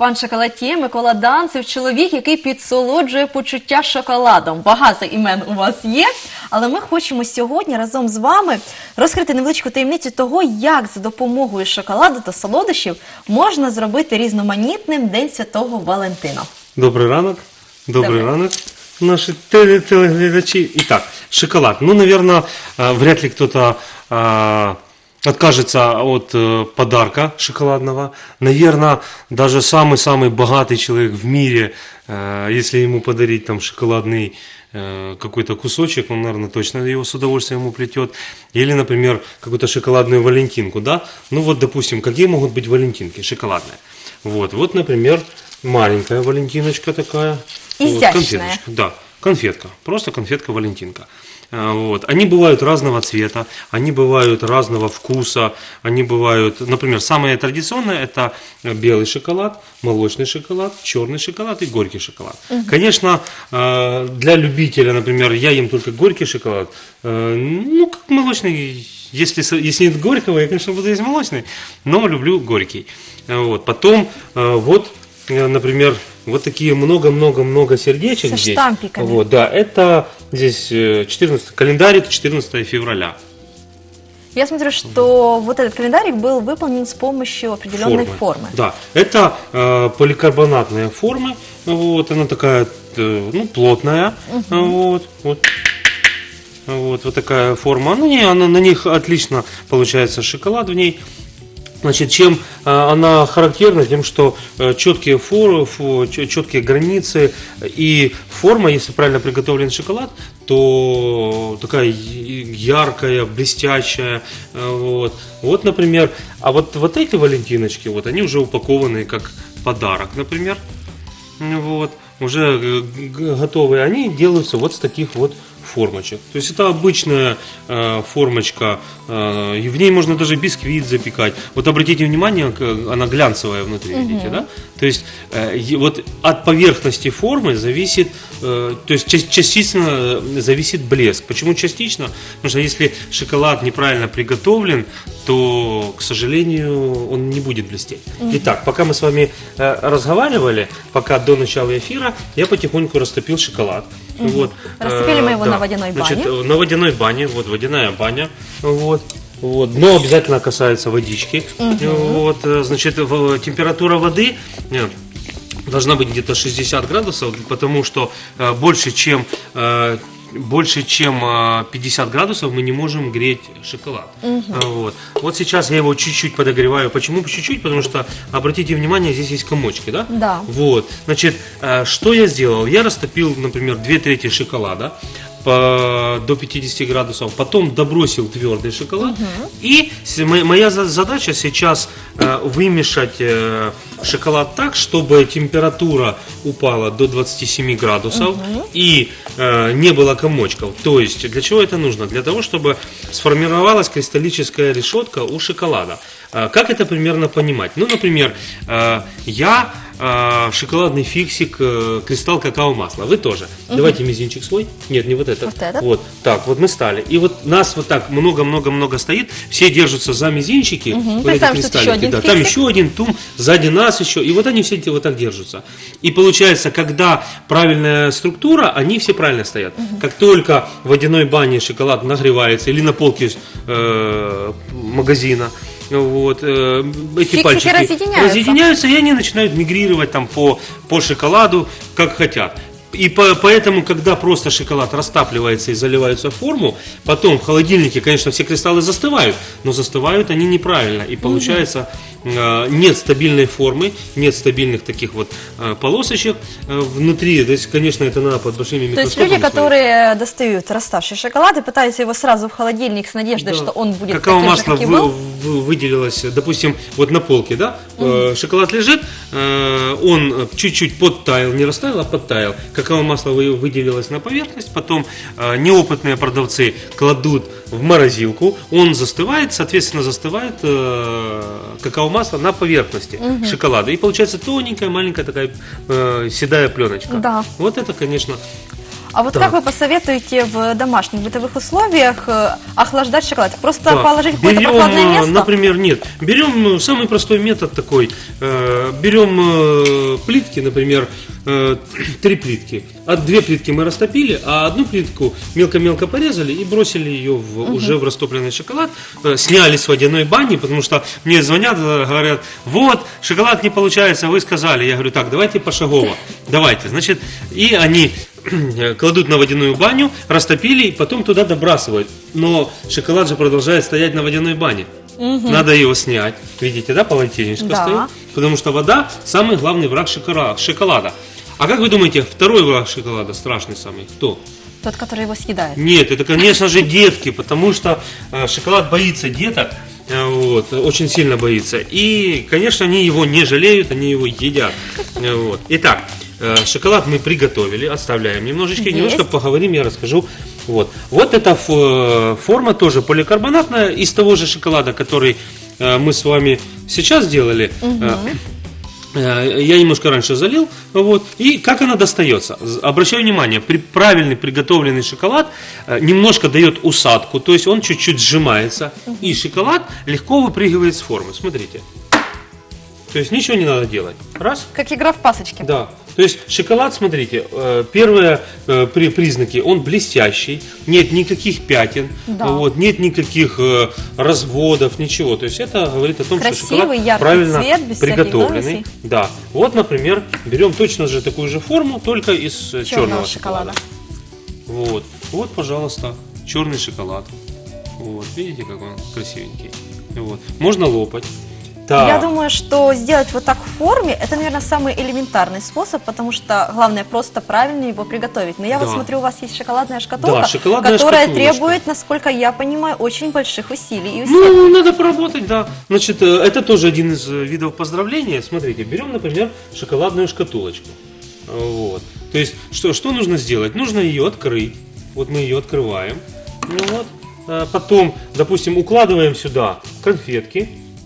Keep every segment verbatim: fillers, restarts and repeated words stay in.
Пан шоколад'є Микола Данцев – чоловік, який підсолоджує почуття шоколадом. Багато імен у вас є, але ми хочемо сьогодні разом з вами розкрити невеличку таємницю того, як за допомогою шоколаду та солодощів можна зробити різноманітним День Святого Валентина. Добрий ранок. Добрий Добрый. ранок, наши телеглядачи. Итак, шоколад. Ну, наверное, вряд ли кто-то а, откажется от а, подарка шоколадного. Наверное, даже самый-самый богатый человек в мире, а, если ему подарить там шоколадный а, какой-то кусочек, он, наверное, точно его с удовольствием уплетет. Или, например, какую-то шоколадную валентинку, да? Ну, вот, допустим, какие могут быть валентинки шоколадные? Вот, вот, например, маленькая валентиночка такая. Изящная. Вот, конфеточка, да, конфетка, просто конфетка-валентинка. Вот. Они бывают разного цвета, они бывают разного вкуса, они бывают, например, самое традиционное – это белый шоколад, молочный шоколад, черный шоколад и горький шоколад. Угу. Конечно, для любителя, например, я ем только горький шоколад, ну, как молочный, если, если нет горького, я, конечно, буду есть молочный, но люблю горький. Вот. Потом, вот, например, вот такие много-много-много сердечек со здесь. Штампиками. Вот, да, это здесь четырнадцатый календарик, четырнадцатое февраля. Я смотрю, что вот этот календарик был выполнен с помощью определенной формы. формы. Да, это э, поликарбонатная форма, вот, она такая, э, ну, плотная, угу. вот, вот. Вот, вот такая форма. Ну, не, она, на них отлично получается шоколад в ней. Значит, чем э, она характерна? Тем, что э, четкие форы, фу, четкие границы и форма, если правильно приготовлен шоколад, то такая яркая, блестящая. Э, вот. Вот, например, а вот, вот эти валентиночки, вот, они уже упакованы как подарок, например. Вот, уже готовые. Они делаются вот с таких вот формочек. То есть это обычная э, формочка, э, и в ней можно даже бисквит запекать. Вот обратите внимание, она глянцевая внутри, угу. видите, да? То есть э, вот от поверхности формы зависит, э, то есть частично зависит блеск. Почему частично? Потому что если шоколад неправильно приготовлен, то, к сожалению, он не будет блестеть. Угу. Итак, пока мы с вами э, разговаривали, пока до начала эфира, я потихоньку растопил шоколад. Угу. Вот. Растопили мы его да. на водяной бане. Значит, на водяной бане, вот водяная баня, вот, вот, но обязательно касается водички, угу. вот, значит, температура воды должна быть где-то шестьдесят градусов, потому что больше чем больше чем пятьдесят градусов мы не можем греть шоколад. Угу. Вот. Вот сейчас я его чуть-чуть подогреваю. Почему чуть-чуть? Потому что, обратите внимание, здесь есть комочки, да? Да. Вот. Значит, что я сделал? Я растопил, например, две трети шоколада по, до пятидесяти градусов, потом добросил твердый шоколад. Угу. И моя задача сейчас вымешать шоколад так, чтобы температура упала до двадцати семи градусов угу. и э, не было комочков. То есть, для чего это нужно? Для того, чтобы сформировалась кристаллическая решетка у шоколада. Э, как это примерно понимать? Ну, например, э, я э, шоколадный фиксик, э, кристалл какао-масла. Вы тоже. Угу. Давайте мизинчик свой. Нет, не вот этот. Вот этот. Вот. Так, вот мы стали. И вот нас вот так много-много-много стоит. Все держатся за мизинчики. Угу. Вот эти кристаллики. Да. Там еще один тум, сзади нас еще. И вот они все вот так держатся. И получается, когда правильная структура, они все правильно стоят. Угу. Как только в водяной бане шоколад нагревается или на полке э, магазина, вот, э, эти фиксики пальчики разъединяются. разъединяются, и они начинают мигрировать там по, по шоколаду, как хотят. И по, поэтому, когда просто шоколад растапливается и заливается в форму, потом в холодильнике, конечно, все кристаллы застывают, но застывают они неправильно. И получается, э, нет стабильной формы, нет стабильных таких вот э, полосочек э, внутри. То есть, конечно, это надо под большими микроскопами. То есть люди, которые достают расставший шоколад и пытаются его сразу в холодильник с надеждой, да. что он будет какао-масло таким же, как и был. Вы, выделилось, допустим, вот на полке, да, mm-hmm. э, шоколад лежит, э, он чуть-чуть подтаял, не растаял, а подтаял. Какао-масло выделилось на поверхность, потом э, неопытные продавцы кладут в морозилку, он застывает, соответственно, застывает э, какао-масло на поверхности угу. шоколада. И получается тоненькая, маленькая такая э, седая пленочка. Да. Вот это, конечно... А вот Да. как вы посоветуете в домашних бытовых условиях э, охлаждать шоколад? Просто Да. положить в какое-то Берем, прохладное э, место? Например, нет. Берем э, самый простой метод такой. Э, Берем э, плитки, например, э, три плитки. А две плитки мы растопили, а одну плитку мелко-мелко порезали и бросили ее в, уже в растопленный шоколад. Э, Сняли с водяной бани, потому что мне звонят, э, говорят, вот, шоколад не получается, вы сказали. Я говорю, так, давайте пошагово. Давайте. Значит, и они кладут на водяную баню, растопили и потом туда добрасывают. Но шоколад же продолжает стоять на водяной бане. Надо его снять. Видите, да, полотенечко Да. стоит? Потому что вода самый главный враг шокола- шоколада. А как вы думаете, второй враг шоколада, страшный самый, кто? Тот, который его съедает. Нет, это, конечно же, детки, потому что э, шоколад боится деток, э, вот, очень сильно боится. И, конечно, они его не жалеют, они его едят. Э, вот. Итак, э, шоколад мы приготовили, отставляем немножечко, Есть. немножко поговорим, я расскажу. Вот, вот эта ф- форма тоже поликарбонатная, из того же шоколада, который э, мы с вами сейчас делали. Э, Э, Я немножко раньше залил, вот, и как она достается? З- Обращаю внимание, при, правильный приготовленный шоколад э, немножко дает усадку, то есть он чуть-чуть сжимается, и шоколад легко выпрыгивает с формы. Смотрите, то есть ничего не надо делать. Раз. Как игра в пасочки. Да. То есть шоколад, смотрите, э, первые э, при- признаки, он блестящий, нет никаких пятен, Да. вот, нет никаких э, разводов, ничего. То есть это говорит о том, Красивый, что шоколад яркий правильно цвет, без всяких приготовленный. вывесей. Да. Вот, например, берем точно же такую же форму, только из э, Черного черного шоколада. шоколада. Вот. Вот, пожалуйста, черный шоколад. Вот, видите, как он красивенький. Вот. Можно лопать. Так. Я думаю, что сделать вот так в форме, это, наверное, самый элементарный способ, потому что главное просто правильно его приготовить. Но я вот Да. смотрю, у вас есть шоколадная шкатулка, Да, шоколадная которая шкатулочка. требует, насколько я понимаю, очень больших усилий и усилий. Ну, надо поработать, да. Значит, э, это тоже один из э, видов поздравления. Смотрите, берем, например, шоколадную шкатулочку. Вот. То есть, что, что нужно сделать? Нужно ее открыть. Вот мы ее открываем. Ну вот. А потом, допустим, укладываем сюда конфетки.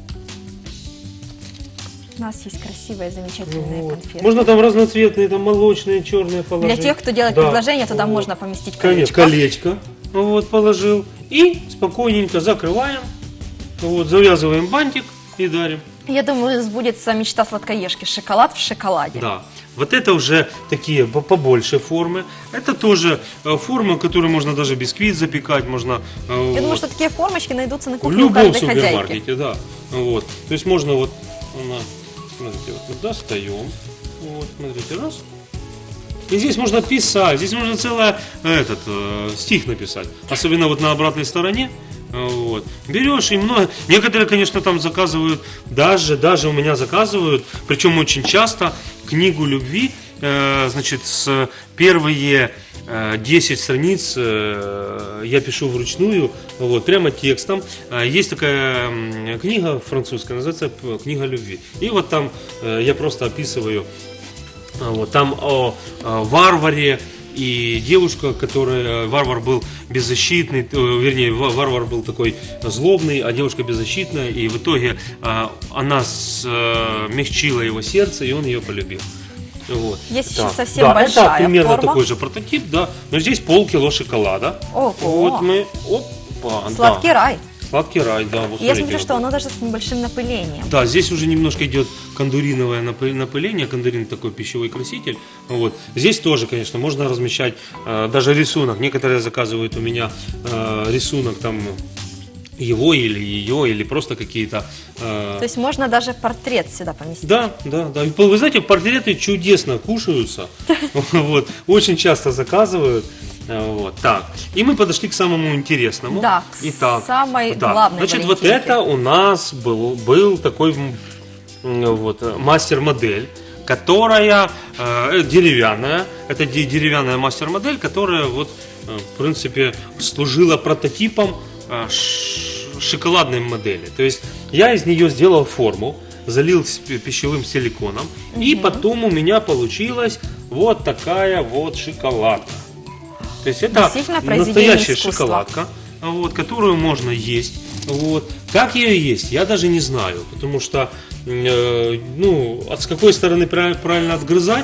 У нас есть красивые, замечательные Вот. конфеты. Можно там разноцветные, там молочные, черные положить. Для тех, кто делает Да. предложение, туда Вот. можно поместить Конечно, колечко. колечко. Вот, положил. И спокойненько закрываем. Вот, завязываем бантик и дарим. Я думаю, сбудется мечта сладкоежки. Шоколад в шоколаде. Да. Вот это уже такие по- побольше формы. Это тоже э, форма, которую можно даже бисквит запекать, можно э, Я думаю, вот, что такие формочки найдутся на в кухне у любом каждой хозяйки. супермаркете, да. Вот. То есть можно вот, она, смотрите, вот мы достаем, вот, смотрите, раз. И здесь можно писать, здесь можно целый этот э, стих написать, особенно вот на обратной стороне. Вот. Берешь и много. Некоторые, конечно, там заказывают, даже, даже у меня заказывают, причем очень часто, книгу любви, э, значит, с первые э, десять страниц э, я пишу вручную, вот, прямо текстом. Э, есть такая м, книга французская, называется п- «Книга любви». И вот там э, я просто описываю, э, вот, там о, о варваре, и девушка, которая, варвар был беззащитный, э, вернее, ва- варвар был такой злобный, а девушка беззащитная, и в итоге э, она смягчила его сердце, и он ее полюбил. Вот. Есть еще Да. совсем Да, большая это примерно форма. такой же прототип, да. Но здесь полкило шоколада. Ого. Вот мы, опа, Сладкий да. рай. Сладкий рай, да. Вот И я смотрите, смотрю, вот. что оно даже с небольшим напылением. Да, здесь уже немножко идет кондуриновое напы- напыление. Кондурин такой пищевой краситель. Вот. Здесь тоже, конечно, можно размещать э, даже рисунок. Некоторые заказывают у меня э, рисунок там его или ее, или просто какие-то... э, То есть можно даже портрет сюда поместить. Да, да, да. И, Вы знаете, портреты чудесно кушаются. Вот. Очень часто заказывают. Э, Вот, так. И мы подошли к самому интересному. Да, к Итак, самой да. главной Значит, вот Валентинке. это у нас был, был такой м, м, вот, э, мастер-модель, которая э, деревянная. Это де- деревянная мастер-модель, которая вот, э, в принципе, служила прототипом э, ш- шоколадной модели. То есть я из нее сделал форму, залил с пи- пищевым силиконом, и потом у меня получилась вот такая вот шоколадка. То есть это Действительно произведение настоящая искусства. шоколадка, вот, которую можно есть. Вот. Как ее есть, я даже не знаю, потому что, э, ну, от с какой стороны прав- правильно отгрызать,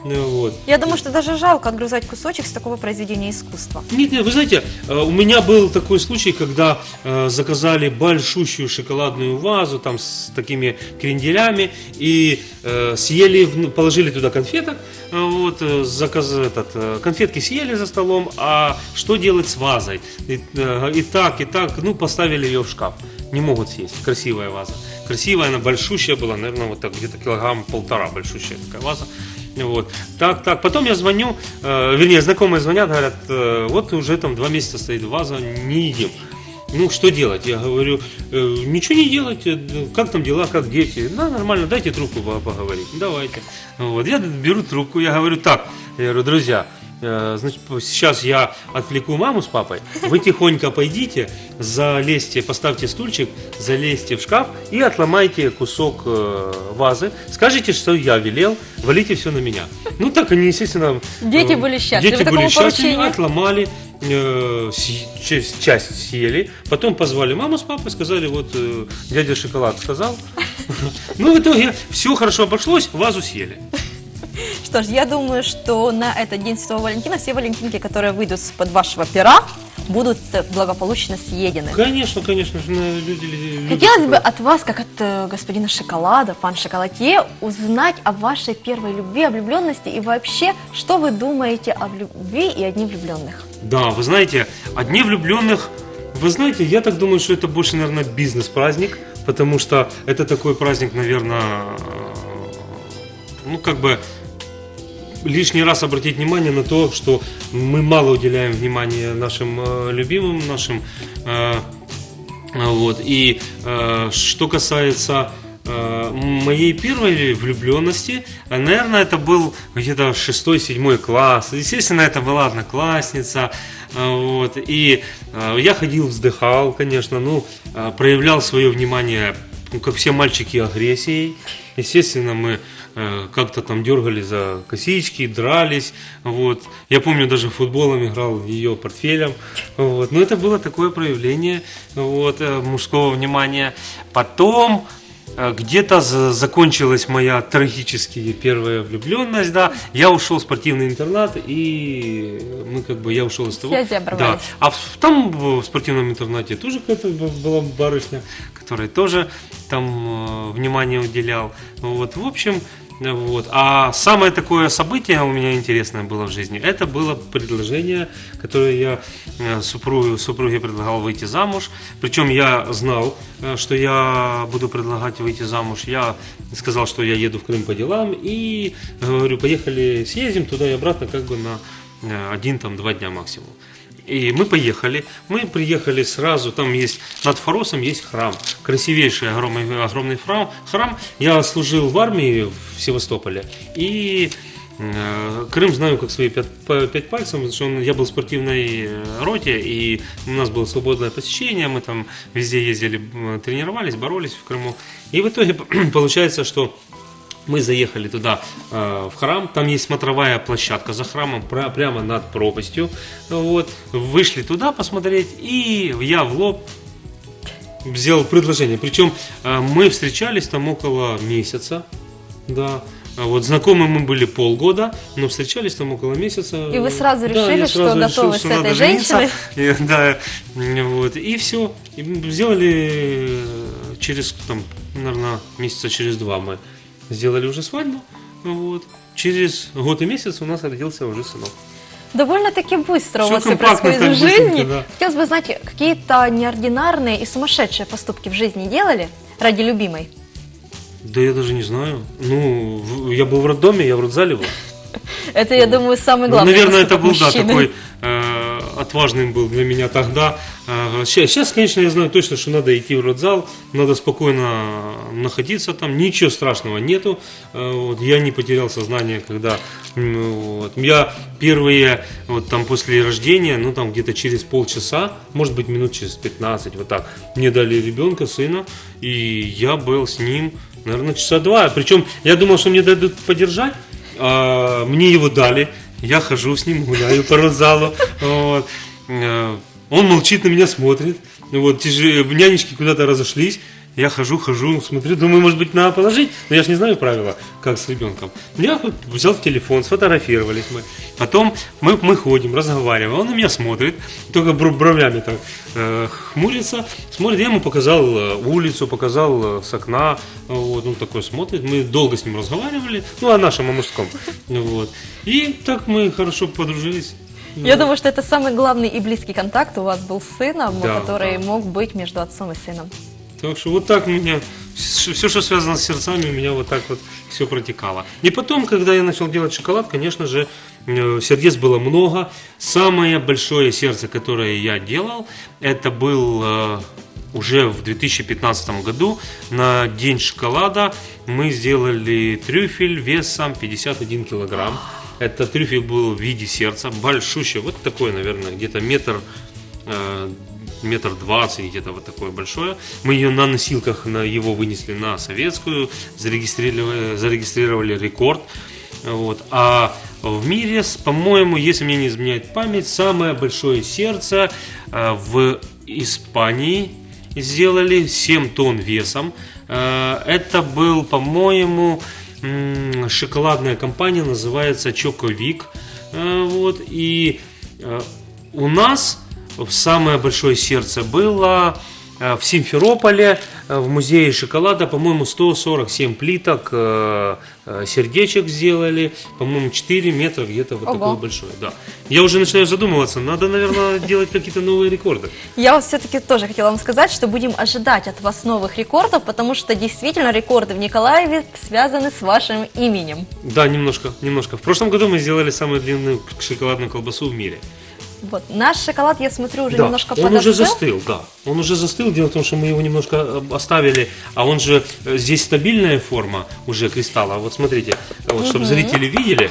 Ну, вот. Я думаю, что даже жалко отгрызать кусочек с такого произведения искусства. Нет, нет, вы знаете, э, у меня был такой случай, когда э, заказали большущую шоколадную вазу там с такими кренделями и э, съели, в- ну, положили туда конфеток, э, вот, э, заказ, этот, э, конфетки съели за столом, а что делать с вазой? И, э, и так, и так, ну, поставили ее в шкаф. Не могут съесть. Красивая ваза. Красивая, она большущая была, наверное, вот так где-то килограмм полтора большущая такая ваза. Вот. Так, так. Потом я звоню, э, вернее, знакомые звонят, говорят, э, вот уже там два месяца стоит ваза, не едим. Ну, что делать? Я говорю, «Э, ничего не делать, э, как там дела, как дети? Да, нормально, дайте трубку по- поговорить. Давайте. Вот. Я беру трубку, я говорю, так, я говорю, друзья, э, значит, сейчас я отвлеку маму с папой, вы тихонько пойдите, залезьте, поставьте стульчик, залезьте в шкаф и отломайте кусок э, вазы, скажите, что я велел, валите все на меня. Ну, так они, естественно... Дети э, были счастливы Дети такому были счастливы, поручению. отломали, э, си- часть, часть съели, потом позвали маму с папой, сказали, вот э, дядя Шоколад сказал. Ну, в итоге все хорошо обошлось, вазу съели. Что ж, я думаю, что на этот День Святого Валентина все валентинки, которые выйдут из-под вашего пера, будут э, благополучно съедены. Конечно, конечно, же, на- люди... люди Хотелось бы такое. от вас, как от э, господина Шоколада, пан Шоколадье, узнать о вашей первой любви, о влюбленности и вообще, что вы думаете о любви и о дне влюбленных. Да, вы знаете, о Дне влюбленных, вы знаете, я так думаю, что это больше, наверное, бизнес-праздник, потому что это такой праздник, наверное, ну, как бы лишний раз обратить внимание на то, что мы мало уделяем внимания нашим э, любимым, нашим, э, вот, и э, что касается э, моей первой влюбленности, э, наверное, это был где-то шестой-седьмой класс, естественно, это была одноклассница, э, вот, и э, я ходил, вздыхал, конечно, ну, э, проявлял свое внимание, ну, как все мальчики, агрессией, естественно, мы э, как-то там дергали за косички, дрались, вот. Я помню, даже футболом играл ее портфелем, вот. Но это было такое проявление, вот, э, мужского внимания. Потом э, где-то за- закончилась моя трагически первая влюбленность, да. Я ушел в спортивный интернат, и мы как бы, я ушел из того. Связи оборвались. Да. А в- там в спортивном интернате тоже какая-то б- была барышня, которой тоже там э, внимание уделял. Вот, в общем, э, вот. А самое такое событие у меня интересное было в жизни, это было предложение, которое я э, супруге, супруге предлагал выйти замуж. Причем я знал, э, что я буду предлагать выйти замуж. Я сказал, что я еду в Крым по делам, и говорю, поехали съездим туда и обратно как бы на э, один-два дня максимум. И мы поехали, мы приехали сразу, там есть, над Форосом есть храм, красивейший огромный, огромный храм, храм. Я служил в армии в Севастополе, и э, Крым знаю как свои пять, па- пять пальцев, потому что он- я был в спортивной э, роте, и у нас было свободное посещение, мы там везде ездили, м, тренировались, боролись в Крыму. И в итоге получается, что мы заехали туда, э, в храм, там есть смотровая площадка за храмом, пра- прямо над пропастью, вот, вышли туда посмотреть, и я в лоб сделал предложение, причем э, мы встречались там около месяца, да, а вот знакомы мы были полгода, но встречались там около месяца. И вы сразу Да, решили, я что сразу готовы решил, с что этой надо жениться. женщиной? И, да, вот, и все. И сделали через, там, наверное, месяца через два мы сделали уже свадьбу. Вот. Через год и месяц у нас родился уже сынок. Довольно-таки быстро у Всё вас все компактно, происходит так в жизни. быстренько, да. Хотелось бы знать, какие-то неординарные и сумасшедшие поступки в жизни делали ради любимой? Да я даже не знаю. Ну, в- я был в роддоме, я в родзале был. Это, я думаю, самый Ну, главный наверное, это поступок был, да, мужчины. такой э, отважным был для меня тогда. Э, щас, сейчас, конечно, я знаю точно, что надо идти в родзал, надо спокойно находиться там, ничего страшного нету. Э, вот, я не потерял сознание, когда м, вот, я первые, вот там после рождения, ну там где-то через полчаса, может быть минут через пятнадцать, вот так, мне дали ребенка, сына, и я был с ним, наверное, часа два. Причем я думал, что мне дадут подержать. А, мне его дали, я хожу с ним, гуляю по родзалу, вот. Э, он молчит, на меня смотрит, вот, тяж- нянечки куда-то разошлись, Я хожу, хожу, смотрю, думаю, может быть, надо положить, но я же не знаю правила, как с ребенком. Я вот взял телефон, сфотографировались мы, потом мы, мы ходим, разговариваем, он на меня смотрит, только бровями так э, хмурится, смотрит, я ему показал улицу, показал с окна, вот, он такой смотрит, мы долго с ним разговаривали, ну, о нашем, о мужском, вот, и так мы хорошо подружились. Я думаю, что это самый главный и близкий контакт у вас был с сыном, Да, который да. мог быть между отцом и сыном. Так что вот так у меня, все, что связано с сердцами, у меня вот так вот все протекало. И потом, когда я начал делать шоколад, конечно же, э, сердец было много. Самое большое сердце, которое я делал, это был э, уже в две тысячи пятнадцатом году на День шоколада. Мы сделали трюфель весом пятьдесят один килограмм. Этот трюфель был в виде сердца, большущий, вот такой, наверное, где-то метр, э, метр двадцать, где-то вот такое большое. Мы ее на носилках на его вынесли на советскую, зарегистрировали, зарегистрировали рекорд. Вот. А в мире, по-моему, если мне не изменяет память, самое большое сердце э, в Испании сделали семь тонн весом. Э, это был, по-моему, шоколадная компания, называется Чоковик. Вот, и у нас самое большое сердце было в Симферополе, в музее шоколада, по-моему, сто сорок семь плиток сердечек сделали, по-моему, четыре метра где-то вот Ого. такое большое. Да. Я уже начинаю задумываться, надо, наверное, делать какие-то новые рекорды. Я вот все-таки тоже хотела вам сказать, что будем ожидать от вас новых рекордов, потому что действительно рекорды в Николаеве связаны с вашим именем. Да, немножко, немножко. В прошлом году мы сделали самую длинную шоколадную колбасу в мире. Вот. Наш шоколад, я смотрю, уже Да, немножко он подостыл. уже застыл, да. Он уже застыл. Дело в том, что мы его немножко оставили, а он же э, здесь стабильная форма уже кристалла. Вот смотрите, вот, чтобы зрители видели.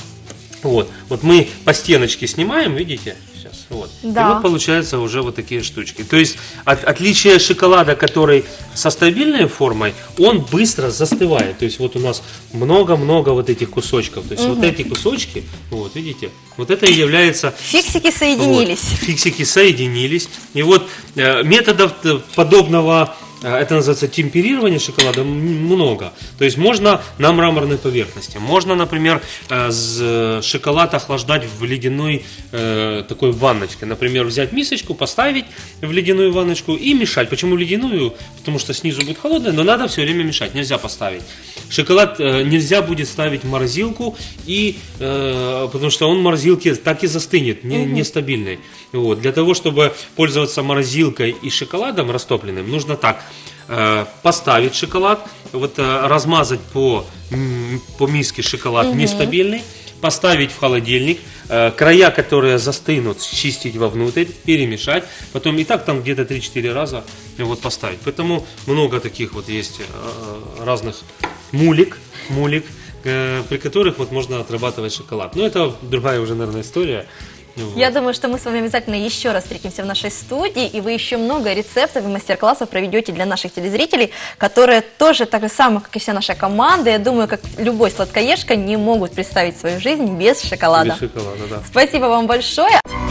Вот, вот мы по стеночке снимаем, видите? Сейчас, вот. Да. И вот получаются уже вот такие штучки. То есть от, отличие шоколада, который со стабильной формой, он быстро застывает. То есть вот у нас много-много вот этих кусочков. То есть вот эти кусочки, вот видите, вот это и является... Фиксики соединились. Вот, фиксики соединились. И вот э, методов э, подобного, э, это называется темперирование шоколада, м- много. То есть можно на мраморной поверхности. Можно, например, э, з- шоколад охлаждать в ледяной э, такой ванночке. Например, взять мисочку, поставить в ледяную ванночку и мешать. Почему ледяную? Потому что снизу будет холодная, но надо все время мешать, нельзя поставить. Шоколад э, нельзя будет ставить в морозилку, и, э, потому что он в морозилке так и застынет, не, Мгм. нестабильный. Вот. Для того, чтобы пользоваться морозилкой и шоколадом растопленным, нужно так: э, поставить шоколад, вот, э, размазать по, м, по миске шоколад нестабильный, поставить в холодильник, э, края, которые застынут, чистить вовнутрь, перемешать, потом и так там где-то три-четыре раза э, вот, поставить. Поэтому много таких вот есть э, разных мулик, мулик, э, при которых вот можно отрабатывать шоколад. Но это другая уже, наверное, история. Вот. Я думаю, что мы с вами обязательно еще раз встретимся в нашей студии, и вы еще много рецептов и мастер-классов проведете для наших телезрителей, которые тоже так же самое, как и вся наша команда, я думаю, как любой сладкоежка, не могут представить свою жизнь без шоколада. Без шоколада, да. Спасибо вам большое.